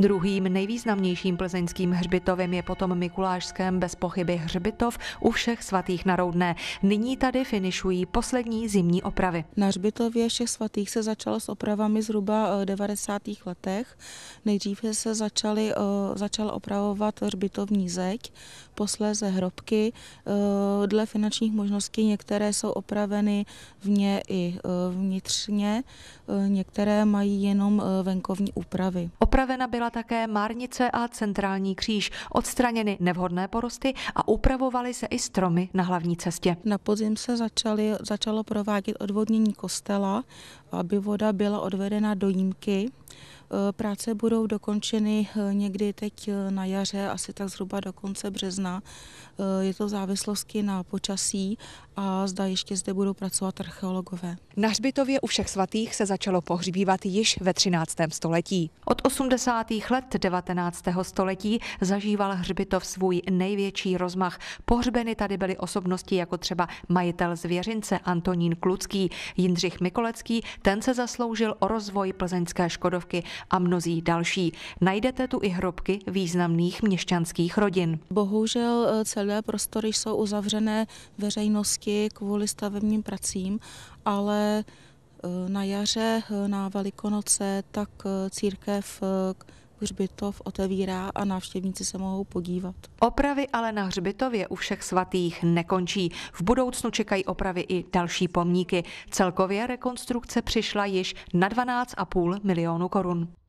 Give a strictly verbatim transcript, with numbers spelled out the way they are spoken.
Druhým nejvýznamnějším plzeňským hřbitovem je potom mikulášském bez pochyby hřbitov u Všech svatých na Roudné. Nyní tady finišují poslední zimní opravy. Na hřbitově Všech svatých se začalo s opravami zhruba v devadesátých letech. Nejdříve se začaly, začal opravovat hřbitovní zeď, posléze hrobky. Dle finančních možností některé jsou opraveny vně i vnitřně, některé mají jenom venkovní úpravy. Opravena byla také márnice a centrální kříž, odstraněny nevhodné porosty a upravovaly se i stromy na hlavní cestě. Na podzim se začaly, začalo provádět odvodnění kostela, aby voda byla odvedena do jímky. Práce budou dokončeny někdy teď na jaře, asi tak zhruba do konce března. Je to v závislosti na počasí a zda ještě zde budou pracovat archeologové. Na hřbitově u Všech svatých se začalo pohřbívat již ve třináctém století. Od osmdesátých let devatenáctého století zažíval hřbitov svůj největší rozmach. Pohřbeny tady byly osobnosti jako třeba majitel Zvěřince Antonín Klucký, Jindřich Mikolecký, ten se zasloužil o rozvoj plzeňské Škodovky a mnozí další. Najdete tu i hrobky významných měšťanských rodin. Bohužel celé prostory jsou uzavřené veřejnosti kvůli stavebním pracím, ale na jaře, na Velikonoce, tak církev hřbitov otevírá a návštěvníci se mohou podívat. Opravy ale na hřbitově u Všech svatých nekončí. V budoucnu čekají opravy i další pomníky. Celkově rekonstrukce přišla již na dvanáct a půl milionu korun.